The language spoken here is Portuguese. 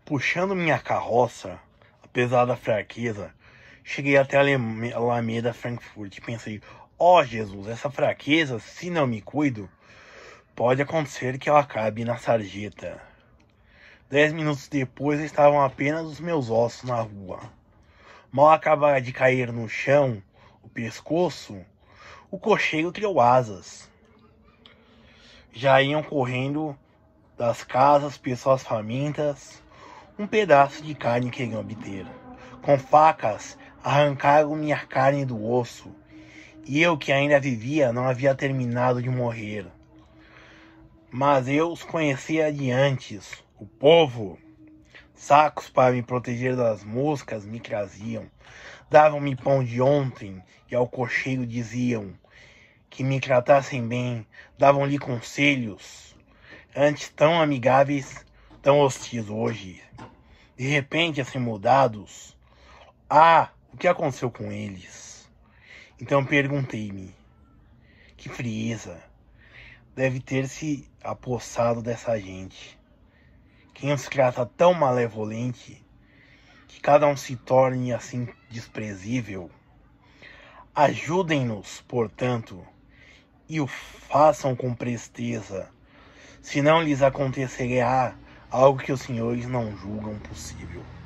Puxando minha carroça, apesar da fraqueza, cheguei até a Alameda Frankfurt e pensei: ó Jesus, essa fraqueza, se não me cuido, pode acontecer que eu acabe na sarjeta. 10 minutos depois estavam apenas os meus ossos na rua. Mal acabava de cair no chão, o pescoço, o cocheiro criou asas. Já iam correndo das casas pessoas famintas, um pedaço de carne queriam obter. Com facas arrancaram minha carne do osso, e eu que ainda vivia não havia terminado de morrer. Mas eu os conhecia de antes, o povo. Sacos para me proteger das moscas me traziam. Davam-me pão de ontem e ao cocheiro diziam que me tratassem bem. Davam-lhe conselhos, antes tão amigáveis, tão hostis hoje. De repente, assim mudados, o que aconteceu com eles? Então perguntei-me, que frieza deve ter se apossado dessa gente? Quem os trata tão malevolente que cada um se torne assim desprezível? Ajudem-nos, portanto, e o façam com presteza, senão lhes acontecerá algo que os senhores não julgam possível.